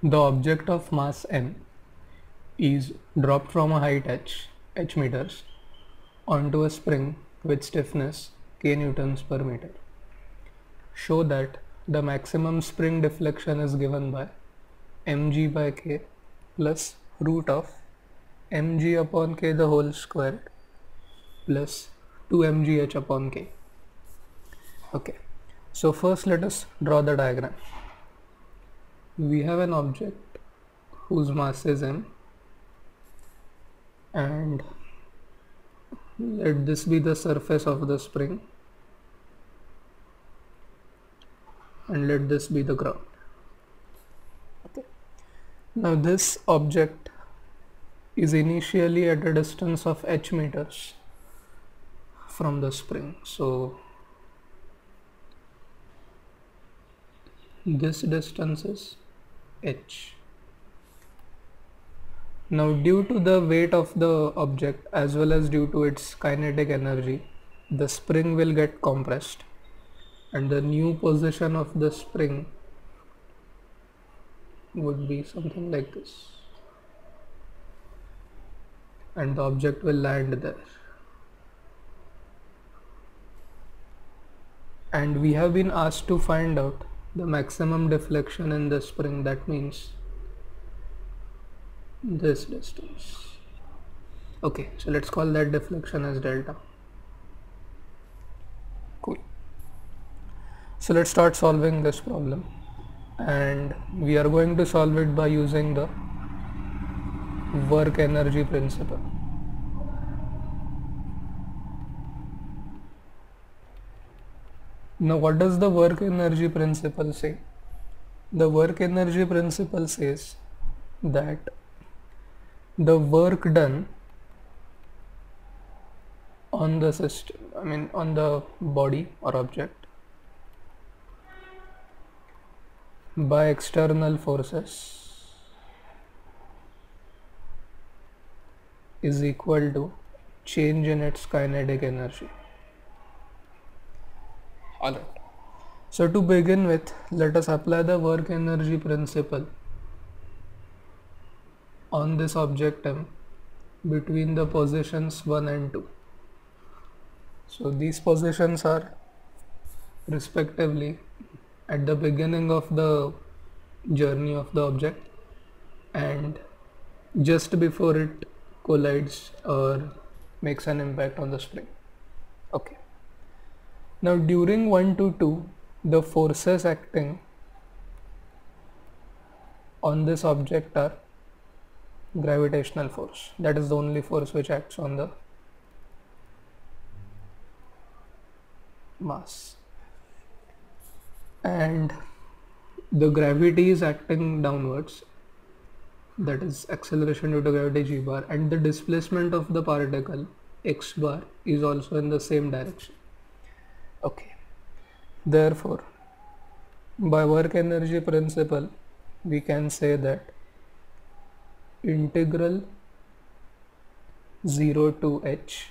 The object of mass m is dropped from a height h meters onto a spring with stiffness k newtons per meter. Show that the maximum spring deflection is given by mg by k plus root of mg upon k the whole squared plus 2mgh upon k. Okay, so first let us draw the diagram. We have an object whose mass is m, and let this be the surface of the spring, and let this be the ground. Okay. Now this object is initially at a distance of h meters from the spring. So this distance is h. Now due to the weight of the object as well as due to its kinetic energy, the spring will get compressed, and the new position of the spring would be something like this, and the object will land there. And we have been asked to find out the maximum deflection in the spring. That means this distance. Okay, so let's call that deflection as delta. Cool. So let's start solving this problem, and we are going to solve it by using the work energy principle. Now what does the work energy principle say? The work energy principle says that the work done on the system, on the body or object by external forces is equal to change in its kinetic energy. Alright. So to begin with, let us apply the work energy principle on this object m between the positions 1 and 2. So these positions are respectively at the beginning of the journey of the object and just before it collides or makes an impact on the spring. Okay. Now during 1 to 2, the forces acting on this object are gravitational force. That is the only force which acts on the mass, and the gravity is acting downwards, that is acceleration due to gravity g bar, and the displacement of the particle x bar is also in the same direction. Okay, therefore by work energy principle we can say that integral 0 to h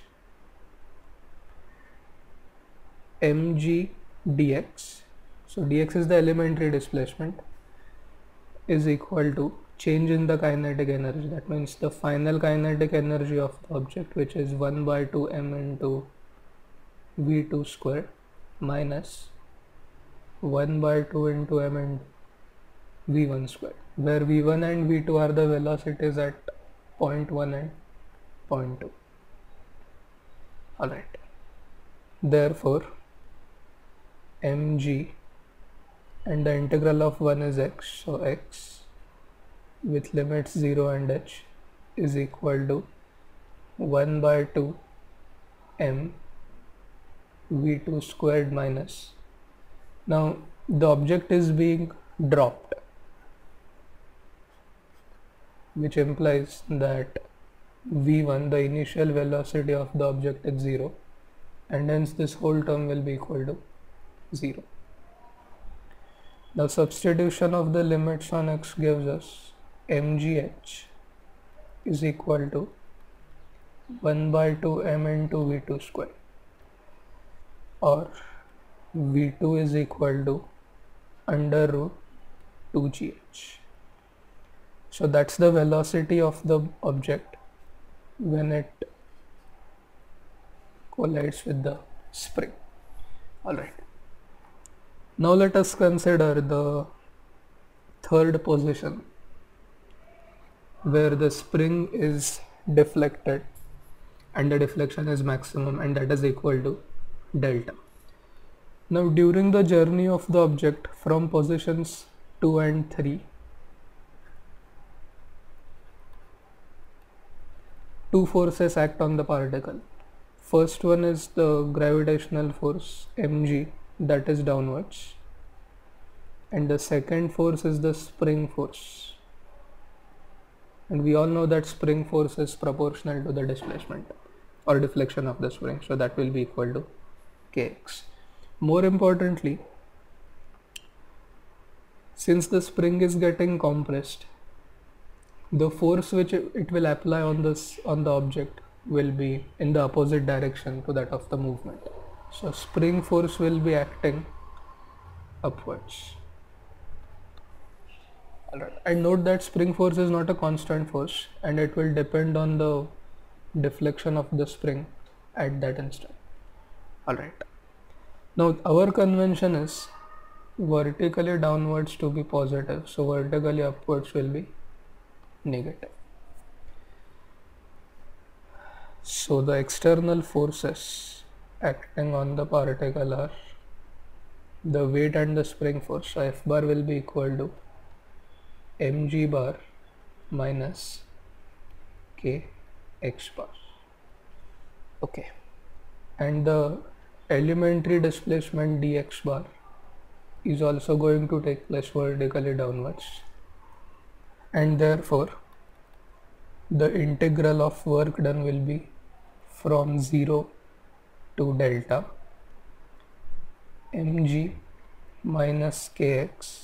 mg dx, so dx is the elementary displacement, is equal to change in the kinetic energy. That means the final kinetic energy of the object, which is 1 by 2 m into v2 square minus 1 by 2 into m into v1 square, where v1 and v2 are the velocities at point 1 and point 2. Alright, therefore mg, and the integral of 1 is x, so x with limits 0 and h is equal to 1 by 2 m v2 squared minus, now the object is being dropped, which implies that v1, the initial velocity of the object, is 0, and hence this whole term will be equal to 0. Now substitution of the limits on x gives us mgh is equal to 1 by 2 m into v2 square, or v2 is equal to under root 2gh. So that's the velocity of the object when it collides with the spring. Alright. Now let us consider the third position where the spring is deflected and the deflection is maximum, and that is equal to delta. Now during the journey of the object from positions 2 and 3, two forces act on the particle. First one is the gravitational force mg, that is downwards, and the second force is the spring force, and we all know that spring force is proportional to the displacement or deflection of the spring, so that will be equal to kx. More importantly, since the spring is getting compressed, the force which it will apply on the object will be in the opposite direction to that of the movement. So spring force will be acting upwards. Alright, and note that spring force is not a constant force, and it will depend on the deflection of the spring at that instant. Alright, now our convention is vertically downwards to be positive, so vertically upwards will be negative. So the external forces acting on the particle are the weight and the spring force. So F bar will be equal to mg bar minus kx bar. Okay, and the elementary displacement dx bar is also going to take place vertically downwards, and therefore the integral of work done will be from 0 to delta mg minus kx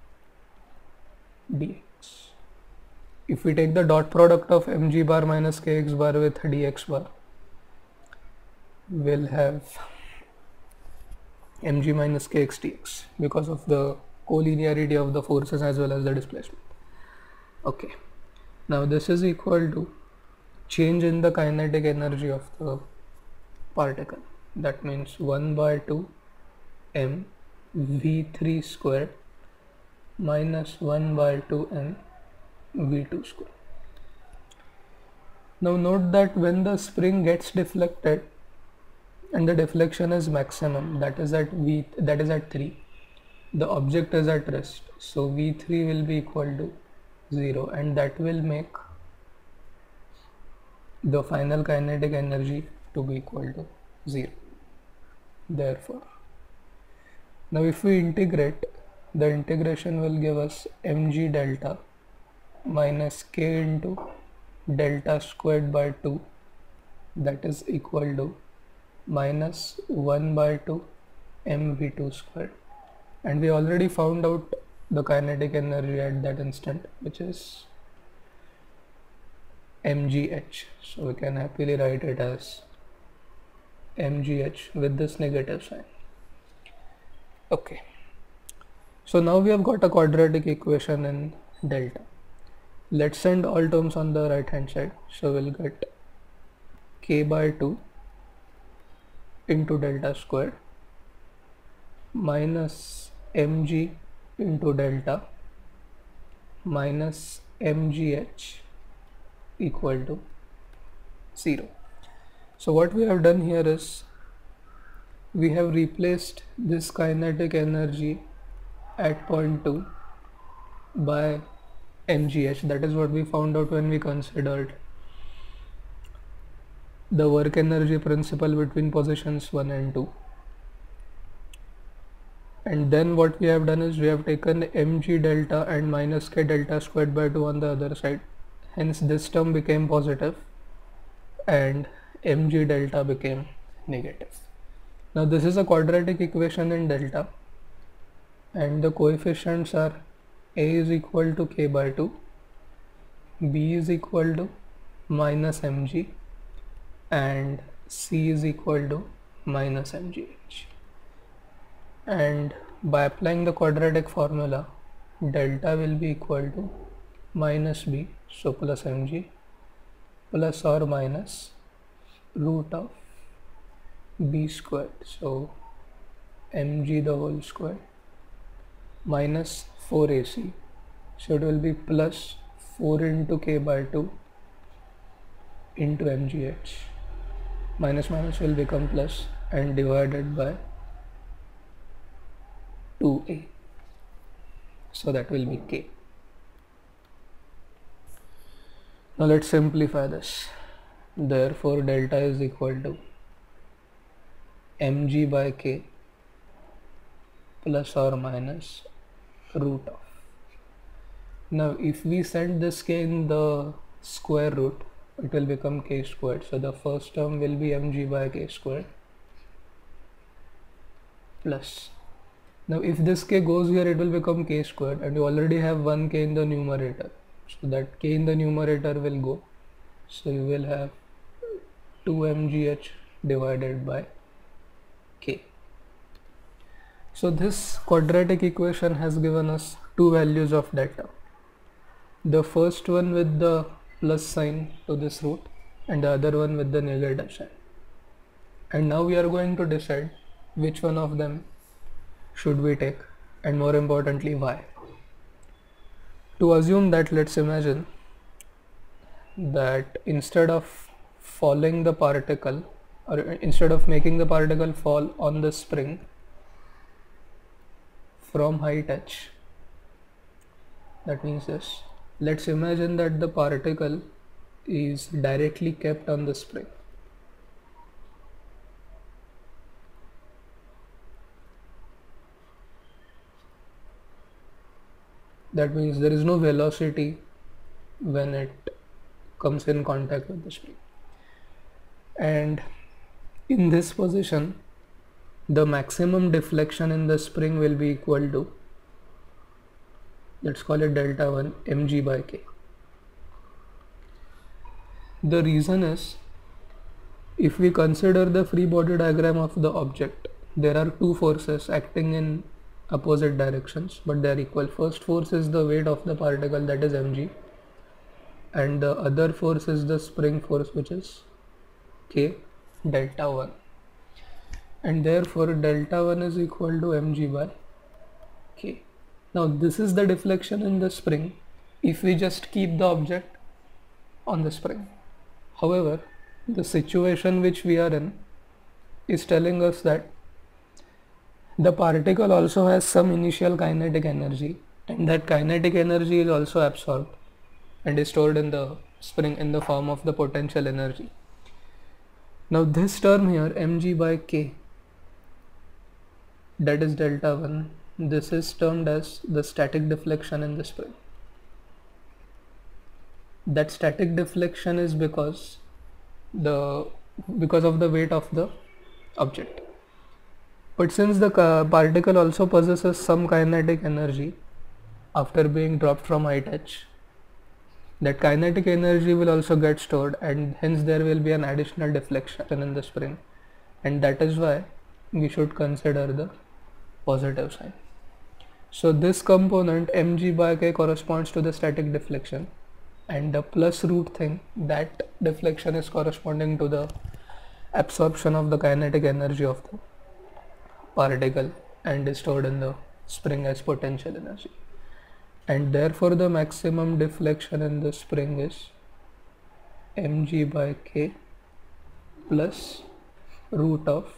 dx. If we take the dot product of mg bar minus kx bar with dx bar, we'll have mg minus kx dx because of the collinearity of the forces as well as the displacement. Okay, now this is equal to change in the kinetic energy of the particle. That means 1 by 2 m v3 squared minus 1 by 2 m v2 squared. Now note that when the spring gets deflected and the deflection is maximum, that is at 3, the object is at rest, so v3 will be equal to 0, and that will make the final kinetic energy to be equal to 0. Therefore, now if we integrate, the integration will give us mg delta minus k into delta squared by 2, that is equal to minus 1 by 2 mv2 squared, and we already found out the kinetic energy at that instant, which is mgh, so we can happily write it as mgh with this negative sign. Okay, so now we have got a quadratic equation in delta. Let's send all terms on the right hand side, so we'll get k by 2 into delta squared minus mg into delta minus mgh equal to 0. So what we have done here is we have replaced this kinetic energy at point 2 by mgh. That is what we found out when we considered the work energy principle between positions 1 and 2. And then what we have done is we have taken mg delta and minus k delta squared by 2 on the other side. Hence this term became positive and mg delta became negative. Now this is a quadratic equation in delta, and the coefficients are a is equal to k by 2, b is equal to minus mg, and c is equal to minus mgh. And by applying the quadratic formula, delta will be equal to minus b, so plus mg, plus or minus root of b squared, so mg the whole square, minus 4ac, so it will be plus 4 into k by 2 into mgh, minus minus will become plus, and divided by 2a, so that will be k. Now let's simplify this. Therefore delta is equal to mg by k plus or minus root of. Now if we set this k in the square root, it will become k squared, so the first term will be mg by k squared plus. Now if this k goes here, it will become k squared, and you already have 1 k in the numerator, so that k in the numerator will go, so you will have 2 mgh divided by k. So this quadratic equation has given us two values of delta. The first one with the plus sign to this root, and the other one with the negative sign. And now we are going to decide which one of them should we take, and more importantly why. To assume that, let's imagine that instead of falling the particle, or instead of making the particle fall on the spring from height h, that means this, let's imagine that the particle is directly kept on the spring. That means there is no velocity when it comes in contact with the spring. And in this position, the maximum deflection in the spring will be equal to, let's call it delta 1 mg by k. The reason is, if we consider the free body diagram of the object, there are two forces acting in opposite directions, but they are equal. First force is the weight of the particle, that is mg, and the other force is the spring force, which is k delta 1, and therefore delta 1 is equal to mg by k. Now this is the deflection in the spring if we just keep the object on the spring. However, the situation which we are in is telling us that the particle also has some initial kinetic energy, and that kinetic energy is also absorbed and is stored in the spring in the form of the potential energy. Now this term here, mg by k, that is delta 1, this is termed as the static deflection in the spring. That static deflection is because of the weight of the object. But since the particle also possesses some kinetic energy after being dropped from height h, that kinetic energy will also get stored, and hence there will be an additional deflection in the spring, and that is why we should consider the positive sign. So this component mg by k corresponds to the static deflection, and the plus root thing, that deflection is corresponding to the absorption of the kinetic energy of the particle and is stored in the spring as potential energy. And therefore the maximum deflection in the spring is mg by k plus root of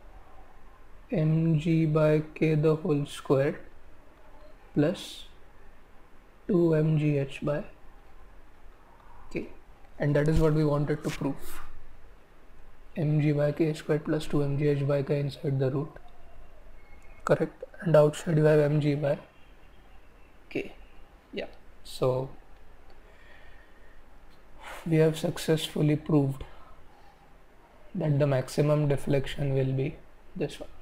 mg by k the whole square plus 2 mgh by k, and that is what we wanted to prove. Mg by k squared plus 2 mgh by k inside the root, correct, and outside you have mg by k. Yeah, so we have successfully proved that the maximum deflection will be this one.